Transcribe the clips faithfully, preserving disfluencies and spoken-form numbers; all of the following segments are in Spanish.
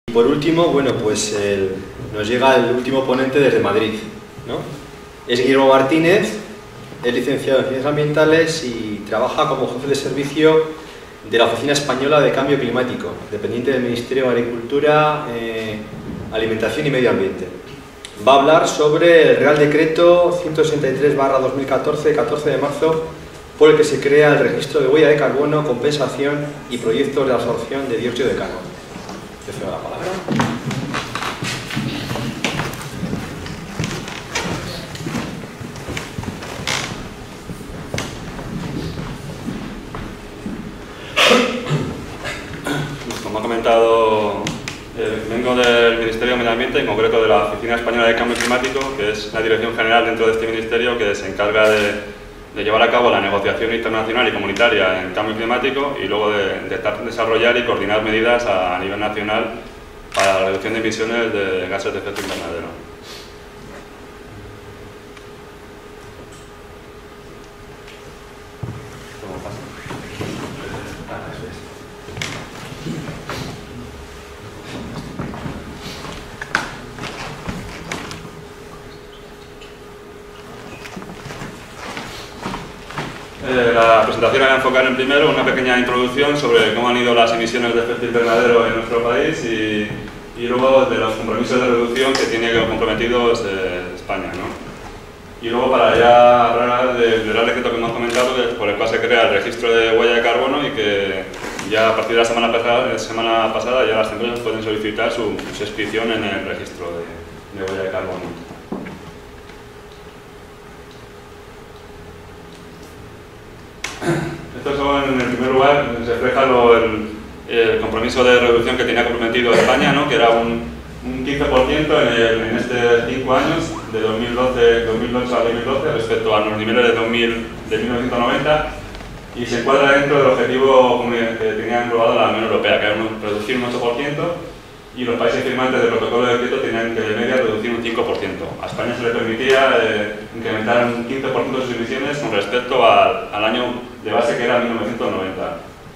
Y por último, bueno, pues el, nos llega el último ponente desde Madrid, ¿no? Es Guillermo Martínez, es licenciado en Ciencias Ambientales y trabaja como jefe de servicio de la Oficina Española de Cambio Climático, dependiente del Ministerio de Agricultura, eh, Alimentación y Medio Ambiente. Va a hablar sobre el Real Decreto ciento sesenta y tres barra dos mil catorce, de catorce de marzo, por el que se crea el registro de huella de carbono, compensación y proyectos de absorción de dióxido de carbono. Te cedo la palabra. Como ha comentado, eh, vengo del Ministerio de Medio Ambiente, en concreto de la Oficina Española de Cambio Climático, que es la dirección general dentro de este ministerio que se encarga de, de llevar a cabo la negociación internacional y comunitaria en cambio climático y luego de, de desarrollar y coordinar medidas a, a nivel nacional para la reducción de emisiones de gases de efecto invernadero. Eh, la presentación va a enfocar en primero una pequeña introducción sobre cómo han ido las emisiones de efecto invernadero en nuestro país y, y luego de los compromisos de reducción que tiene comprometidos eh, España, ¿no? Y luego para ya hablar del Real Decreto que hemos comentado, que, por el cual se crea el registro de huella de carbono y que ya a partir de la semana pasada, semana pasada ya las empresas pueden solicitar su, su inscripción en el registro de, de huella de carbono. Estos son, en el primer lugar, se refleja lo, el, el compromiso de reducción que tenía comprometido España, ¿no? Que era un, un quince por ciento en, el, en estos cinco años, de dos mil doce, dos mil ocho a dos mil doce, respecto a los niveles de, dos mil, de mil novecientos noventa, y se encuadra dentro del objetivo que tenía englobado la Unión Europea, que era un, reducir un ocho por ciento, y los países firmantes del protocolo de Kioto tenían que de media reducir un cinco por ciento. A España se le permitía eh, incrementar un quince por ciento de sus emisiones con respecto al, al año de base, que era mil novecientos noventa.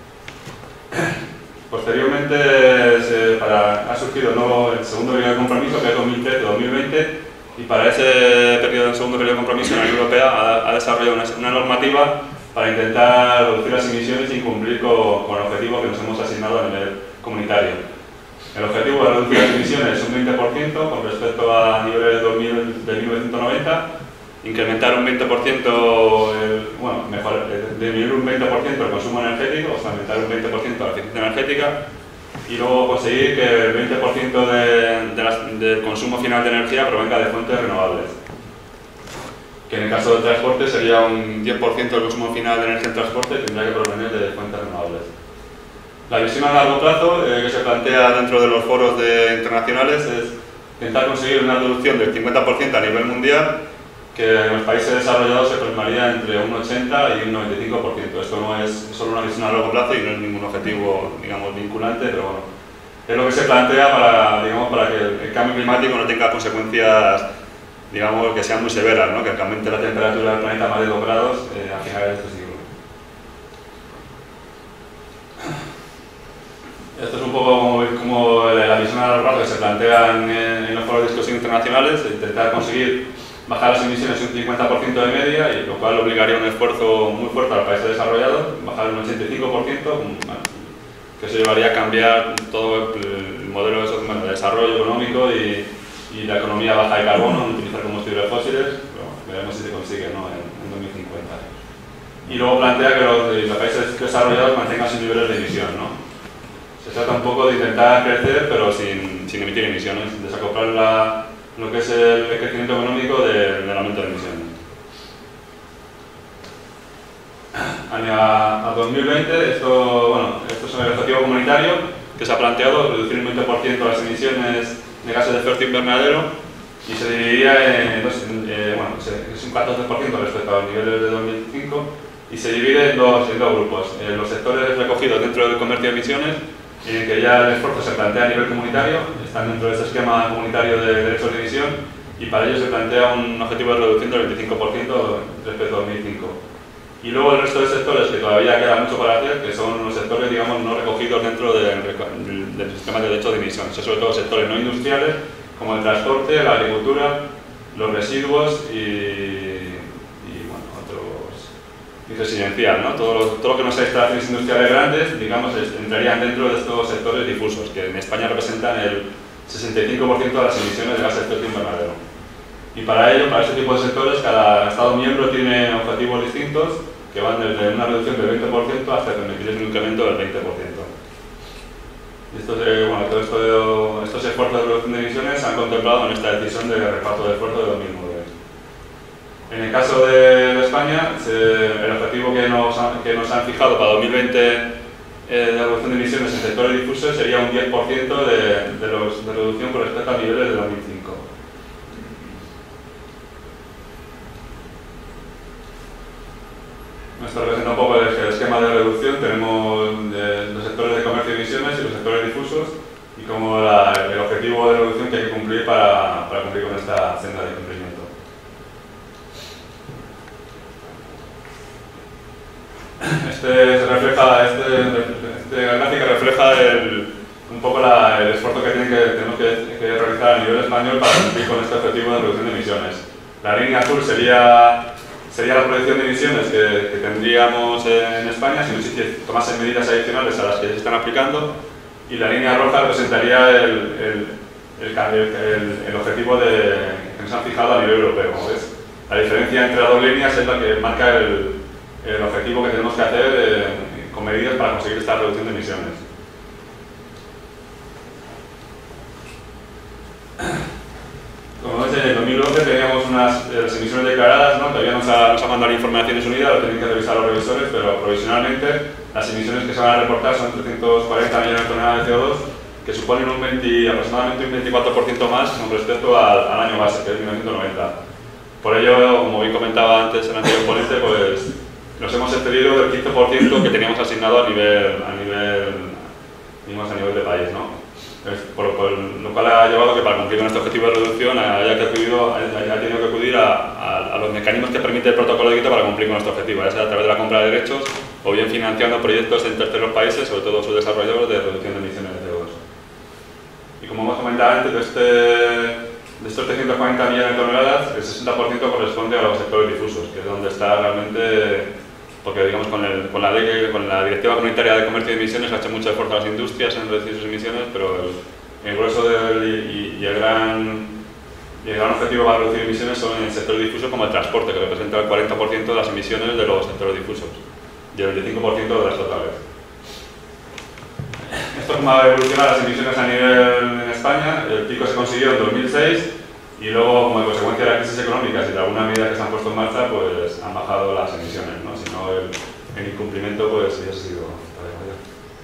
Posteriormente se, para, ha surgido el, nuevo, el segundo periodo de compromiso, que es dos mil trece dos mil veinte, y para ese periodo, segundo periodo de compromiso, la Unión Europea ha, ha desarrollado una, una normativa para intentar reducir las emisiones y cumplir con, con el objetivo que nos hemos asignado a nivel comunitario. El objetivo de reducir las emisiones es un veinte por ciento con respecto a niveles de mil novecientos noventa, incrementar un veinte por ciento, el, bueno, mejor, disminuir un veinte por ciento el consumo energético, o sea, aumentar un veinte por ciento la eficiencia energética, y luego conseguir que el veinte por ciento de, de las, del consumo final de energía provenga de fuentes renovables. Que en el caso del transporte sería un diez por ciento del consumo final de energía en transporte tendría que provenir de fuentes renovables. La visión a largo plazo eh, que se plantea dentro de los foros de, internacionales es intentar conseguir una reducción del cincuenta por ciento a nivel mundial, que en los países desarrollados se plasmaría entre un ochenta y un noventa y cinco por ciento. Esto no es solo una visión a largo plazo y no es ningún objetivo, digamos, vinculante, pero bueno, es lo que se plantea para, digamos, para que el, el cambio climático no tenga consecuencias, digamos, que sean muy severas, ¿no? Que aumente la temperatura del planeta a más de dos grados eh, a finales de este siglo. Esto es un poco como, como la visión a largo plazo que se plantea en, en los foros de discusión internacionales, intentar conseguir bajar las emisiones un cincuenta por ciento de media, y lo cual obligaría un esfuerzo muy fuerte a los países desarrollados, bajar un ochenta y cinco por ciento, bueno, que eso llevaría a cambiar todo el modelo de, bueno, de desarrollo económico y, y la economía baja de carbono, no utilizar combustibles fósiles, pero bueno, veremos si se consigue, ¿no? en, en dos mil cincuenta. Y luego plantea que los, los países desarrollados mantengan sus niveles de emisión, ¿no? Se trata un poco de intentar crecer, pero sin, sin emitir emisiones, desacoplar la, lo que es el crecimiento económico de, del aumento de emisiones. A, a dos mil veinte, esto, bueno, esto es el objetivo comunitario que se ha planteado, reducir un veinte por ciento las emisiones de gases de efecto invernadero, y se dividiría en dos, eh, bueno, es un catorce por ciento respecto a los niveles de dos mil cinco, y se divide en dos, en dos grupos. Eh, los sectores recogidos dentro del comercio de emisiones, en el que ya el esfuerzo se plantea a nivel comunitario, están dentro de este esquema comunitario de derechos de emisión, y para ello se plantea un objetivo de reducción del veinticinco por ciento respecto a dos mil cinco. Y luego el resto de sectores que todavía queda mucho para hacer, que son los sectores, digamos, no recogidos dentro de, del, del sistema de derecho de emisiones. Son sobre todo sectores no industriales, como el transporte, la agricultura, los residuos y, y bueno, otros, y residencial, ¿no? Todo lo, todo lo que no sea instalaciones industriales grandes, digamos, entrarían dentro de estos sectores difusos, que en España representan el sesenta y cinco por ciento de las emisiones de gases de efecto invernadero. Y para ello, para este tipo de sectores, cada Estado miembro tiene objetivos distintos que van desde una reducción del veinte por ciento hasta permitirles un incremento del veinte por ciento. Y estos, eh, bueno, todo esto, estos esfuerzos de reducción de emisiones se han contemplado en esta decisión de reparto de esfuerzo de dos mil nueve. En el caso de, de España, se, el objetivo que nos, han, que nos han fijado para dos mil veinte eh, de reducción de emisiones en sectores difusos sería un diez por ciento de, de, los, de reducción con respecto a niveles de dos mil cinco. Esto representa un poco el esquema de reducción. Tenemos eh, los sectores de comercio y emisiones y los sectores difusos y como la, el objetivo de reducción que hay que cumplir para, para cumplir con esta senda de cumplimiento. Este, se refleja, este, este gráfico refleja el, un poco la, el esfuerzo que, tiene que tenemos que, que realizar a nivel español para cumplir con este objetivo de reducción de emisiones. La línea azul sería sería la proyección de emisiones que, que tendríamos en España si no se tomasen medidas adicionales a las que se están aplicando, y la línea roja representaría el, el, el, el, el objetivo de, que nos han fijado a nivel europeo. Como ves, la diferencia entre las dos líneas es la que marca el, el objetivo que tenemos que hacer eh, con medidas para conseguir esta reducción de emisiones. Como ves, en el dos mil doce teníamos unas eh, las emisiones declaradas, ¿no? Todavía nos ha, nos ha mandado el informe de Naciones Unidas, lo tienen que revisar los revisores, pero provisionalmente las emisiones que se van a reportar son trescientos cuarenta millones de toneladas de C O dos, que suponen un veinte, aproximadamente un veinticuatro por ciento más con respecto al, al año base, que es mil novecientos noventa. Por ello, como bien comentaba antes el anterior ponente, pues nos hemos excedido del quince por ciento que teníamos asignado a nivel, a nivel, digamos, a nivel de país, ¿no? Por, por lo cual ha llevado que para cumplir con este objetivo de reducción haya, que acudido, haya tenido que acudir a, a, a los mecanismos que permite el protocolo de Quito para cumplir con este objetivo, ya sea a través de la compra de derechos o bien financiando proyectos en terceros países, sobre todo sus desarrolladores, de reducción de emisiones de C O dos. Y como hemos comentado antes, de, este, de estos trescientos cuarenta millones de toneladas, el sesenta por ciento corresponde a los sectores difusos, que es donde está realmente. Porque digamos con, el, con, la ley, con la Directiva Comunitaria de Comercio y Emisiones ha hecho mucho esfuerzo a las industrias en reducir sus emisiones, pero el, el grueso del, y, y, el gran, y el gran objetivo para reducir emisiones son en el sector difuso, como el transporte, que representa el cuarenta por ciento de las emisiones de los sectores difusos y el veinticinco por ciento de las totales. Esto es cómo ha evolucionado las emisiones a nivel en España. El pico se consiguió en dos mil seis y luego, como consecuencia de las crisis económicas y de alguna medida que se han puesto en marcha, pues han bajado las emisiones, ¿no? Si no, el, el incumplimiento pues hubiese sido mayor.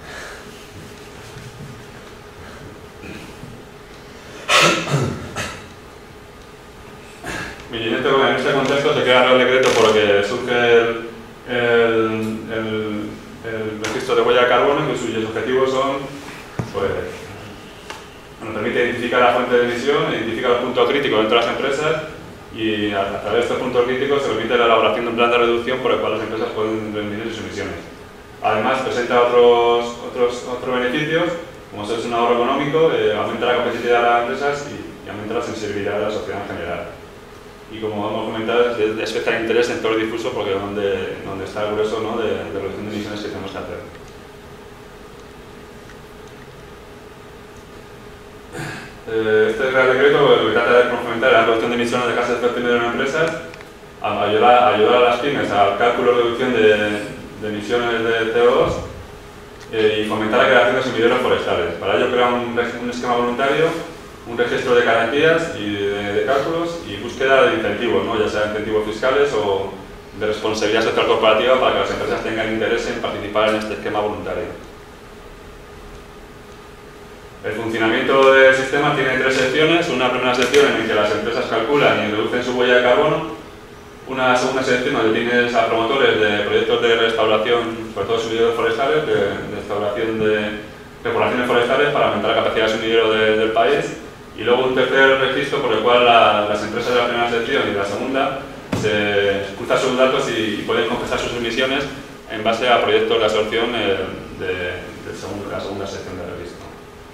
Y en este, en este contexto se crea el Real Decreto por lo que surge el, el, el, el registro de huella de carbono, que cuyos objetivos son, pues, nos permite identificar la fuente de emisión, identificar los puntos críticos dentro de las empresas y a, a través de estos puntos críticos se permite la elaboración de un plan de reducción por el cual las empresas pueden reducir sus emisiones. Además presenta otros, otros, otros beneficios, como es un ahorro económico, eh, aumenta la competitividad de las empresas y, y aumenta la sensibilidad de la sociedad en general. Y como hemos comentado, es de especial interés en todo el difuso porque es donde, donde está el grueso, ¿no?, de, de reducción de emisiones que tenemos que hacer. Este Real Decreto lo que trata de fomentar la reducción de emisiones de gases de efecto invernadero en empresas, ayudar, ayudar a las pymes al cálculo de reducción de, de emisiones de C O dos eh, y fomentar la creación de sumideros forestales. Para ello crea un, un esquema voluntario, un registro de garantías y de, de cálculos y búsqueda de incentivos, ¿no?, ya sea incentivos fiscales o de responsabilidad social corporativa para que las empresas tengan interés en participar en este esquema voluntario. El funcionamiento del sistema tiene tres secciones. Una primera sección en la que las empresas calculan y reducen su huella de carbono. Una segunda sección donde tienes a promotores de proyectos de restauración, sobre todo sumideros forestales, de, de restauración de repoblaciones forestales para aumentar la capacidad de sumidero de, del país. Y luego un tercer registro por el cual la, las empresas de la primera sección y de la segunda se cruza sus datos y pueden compensar sus emisiones en base a proyectos de absorción eh, de, de, segundo, de la segunda sección del registro.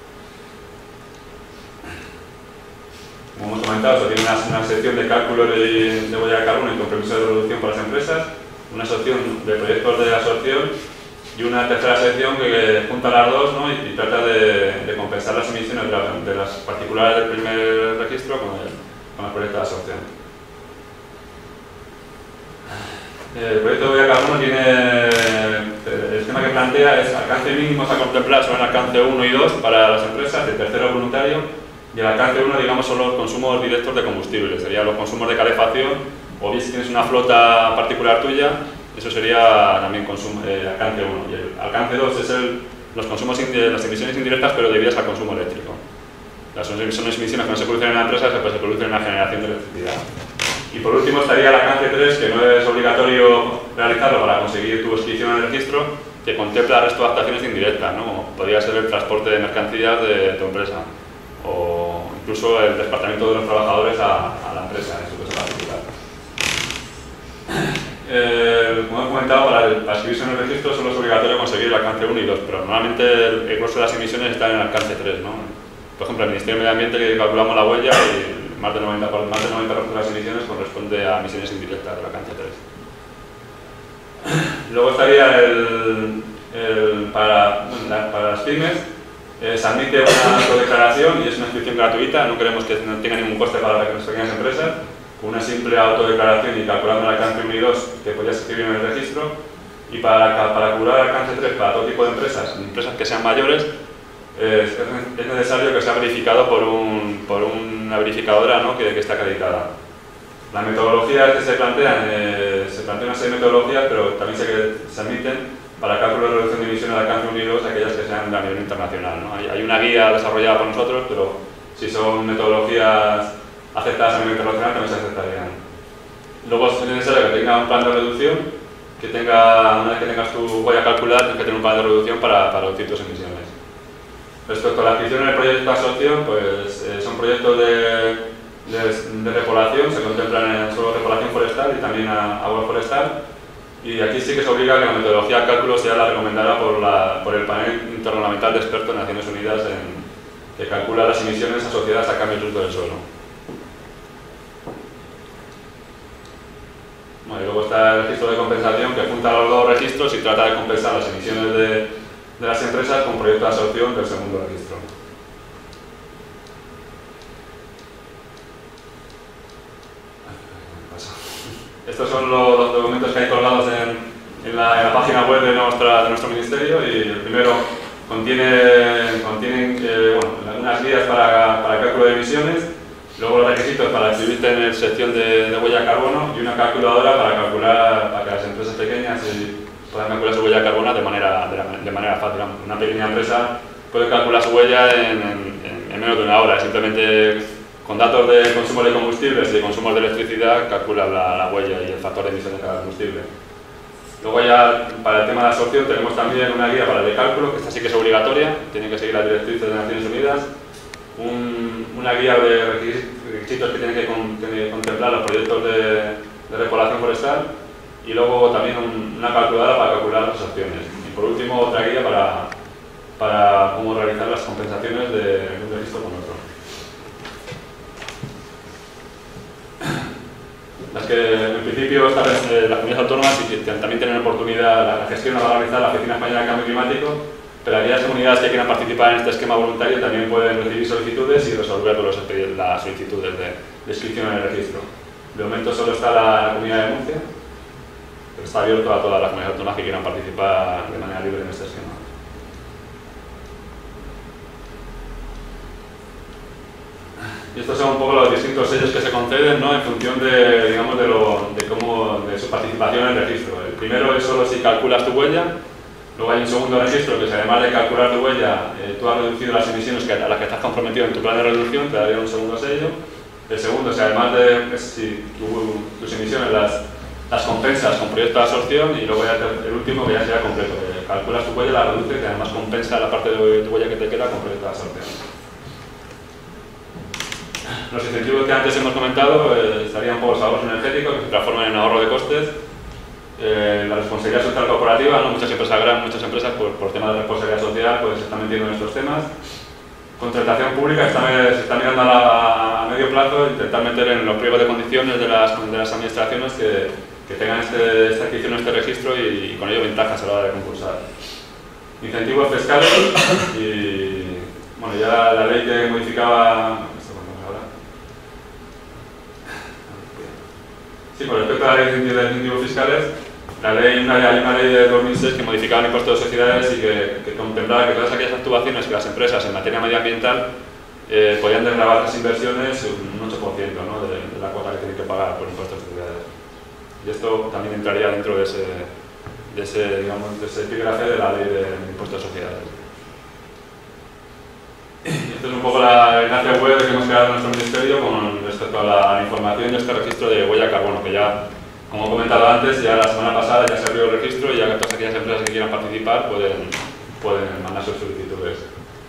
Como hemos comentado, se tiene una, una sección de cálculo de, de huella de carbono y compromiso de reducción para las empresas, una sección de proyectos de absorción y una tercera sección que, que junta las dos, ¿no? y, y trata de, de compensar las emisiones de, la, de las particulares del primer registro con el, con el proyecto de absorción. El proyecto de huella de carbono tiene, el esquema que plantea es alcance mínimo a contemplar son el alcance uno y dos para las empresas, el tercero voluntario, y el alcance uno, digamos, son los consumos directos de combustible, serían los consumos de calefacción, o bien si tienes una flota particular tuya, eso sería también consumo, eh, alcance uno. Y el alcance dos es el, los consumos, las emisiones indirectas, pero debidas al consumo eléctrico. Las son emisiones que no se producen en la empresa, pues se producen en la generación de electricidad. Y por último estaría el alcance tres, que no es obligatorio realizarlo para conseguir tu inscripción en el registro, que contempla el resto de actuaciones indirectas, ¿no? Como podría ser el transporte de mercancías de tu empresa, o incluso el desplazamiento de los trabajadores a, a la empresa, en su caso particular. Eh, como he comentado, para, para inscribirse en el registro solo es obligatorio conseguir el alcance uno y dos, pero normalmente el, el grueso de las emisiones está en el alcance tres, ¿no? Por ejemplo, el Ministerio de Medio Ambiente, que calculamos la huella, y más del noventa por ciento de las emisiones corresponde a emisiones indirectas del alcance tres. Luego estaría el, el para, para las pymes, eh, se admite una autodeclaración y es una inscripción gratuita, no queremos que no tenga ningún coste para las pequeñas empresas. Con una simple autodeclaración y calculando el alcance uno y dos que podías escribir en el registro, y para, para calcular el alcance tres para todo tipo de empresas, empresas que sean mayores, eh, es necesario que sea verificado por, un, por una verificadora, ¿no? que, que esté acreditada. Las metodologías que se plantean, eh, se plantean una serie de metodologías, pero también se, se admiten para cálculo de reducción de emisiones de alcance uno y dos aquellas que sean a nivel internacional, ¿no? Hay, hay una guía desarrollada por nosotros, pero si son metodologías aceptadas a nivel internacional también se aceptarían. Luego es necesario que tenga un plan de reducción, que tenga, una vez que tengas tu huella calculada, tienes que tener un plan de reducción para, para reducir tus emisiones. Respecto a la inscripción en el proyecto de absorción, pues eh, son proyectos de, de, de repoblación, se contemplan en solo repoblación forestal y también a, agua forestal, y aquí sí que se obliga a que la metodología de cálculo sea la recomendada por, la, por el panel intergubernamental de expertos de Naciones Unidas en, que calcula las emisiones asociadas a cambios de uso del suelo. Bueno, y luego está el registro de compensación, que junta los dos registros y trata de compensar las emisiones de, de las empresas con proyectos de absorción del segundo registro. Estos son los, los documentos que hay colgados en, en, la, en la página web de, nuestra, de nuestro ministerio, y el primero contiene, contiene eh, bueno, unas guías para, para el cálculo de emisiones. Luego los requisitos para inscribirte en la sección de, de huella de carbono y una calculadora para calcular, para que las empresas pequeñas puedan calcular su huella de carbono de manera, de, de manera fácil. Una pequeña empresa puede calcular su huella en, en, en menos de una hora, simplemente con datos de consumo de combustibles y de consumo de electricidad calcula la, la huella y el factor de emisión de cada combustible. Luego ya para el tema de absorción tenemos también una guía para el de cálculo, que esta sí que es obligatoria, tiene que seguir las directrices de Naciones Unidas. Un, una guía de requisitos que tienen que, con, que contemplar los proyectos de, de repoblación forestal, y luego también un, una calculadora para calcular las opciones. Y por último otra guía para, para cómo realizar las compensaciones de, de un registro con otro. Las que en principio estas, eh, las comunidades autónomas y que también tienen oportunidad, la, la gestión la va a realizar la Oficina Española de Cambio Climático, pero aquellas comunidades que quieran participar en este esquema voluntario también pueden recibir solicitudes y resolver los, las solicitudes de, de inscripción en el registro. De momento solo está la, la Comunidad de Murcia, pero está abierto a todas las comunidades autónomas que quieran participar de manera libre en este esquema. Y estos son un poco los distintos sellos que se conceden, ¿no? En función de, digamos, de, lo, de, cómo, de su participación en el registro. El primero es solo si calculas tu huella. Luego hay un segundo registro que, si además de calcular tu huella, eh, tú has reducido las emisiones que, a las que estás comprometido en tu plan de reducción, te daría un segundo sello. El segundo, si además de es, si tu, tus emisiones las, las compensas con proyectos de absorción. Y luego ya te, el último, que ya sería completo, que calculas tu huella, la reduces y además compensa la parte de tu huella que te queda con proyectos de absorción. Los incentivos que antes hemos comentado eh, estarían por los ahorros energéticos, que se transforman en ahorro de costes. Eh, la responsabilidad social corporativa, ¿no? Muchas empresas grandes, muchas empresas por, por temas de responsabilidad social pues se están metiendo en estos temas. Contratación pública, está, se está mirando a, la, a medio plazo intentar meter en los pliegos de condiciones de las, de las administraciones que, que tengan este, esta adquisición, este registro y, y con ello ventajas a la hora de concursar. Incentivos fiscales y bueno, ya la ley que modificaba. Sí, con respecto a la ley de incentivos fiscales, la ley, una, hay una ley de dos mil seis que modificaba el impuesto de sociedades y que, que contemplaba que todas aquellas actuaciones que las empresas en materia medioambiental eh, podían desgravar las inversiones un ocho por ciento, ¿no? de, de la cuota que tienen que pagar por impuestos de sociedades. Y esto también entraría dentro de ese, de ese, digamos, de ese epígrafe de la ley de impuestos de sociedades. Esto es un poco la enlace web que hemos creado en nuestro ministerio con respecto a la información de este registro de huella de carbono, que ya, como he comentado antes, ya la semana pasada ya se abrió el registro y ya todas aquellas empresas que quieran participar pueden, pueden mandar sus solicitudes.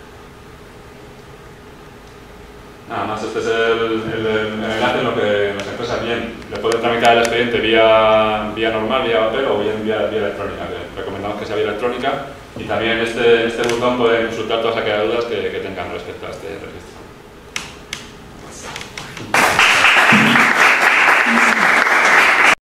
Nada más, este es el, el, el enlace en lo que las empresas bien le pueden tramitar el expediente vía, vía normal, vía papel o bien vía, vía electrónica. Que recomendamos que sea vía electrónica y también en este, este botón pueden consultar todas aquellas dudas que, que tengan respecto a este registro.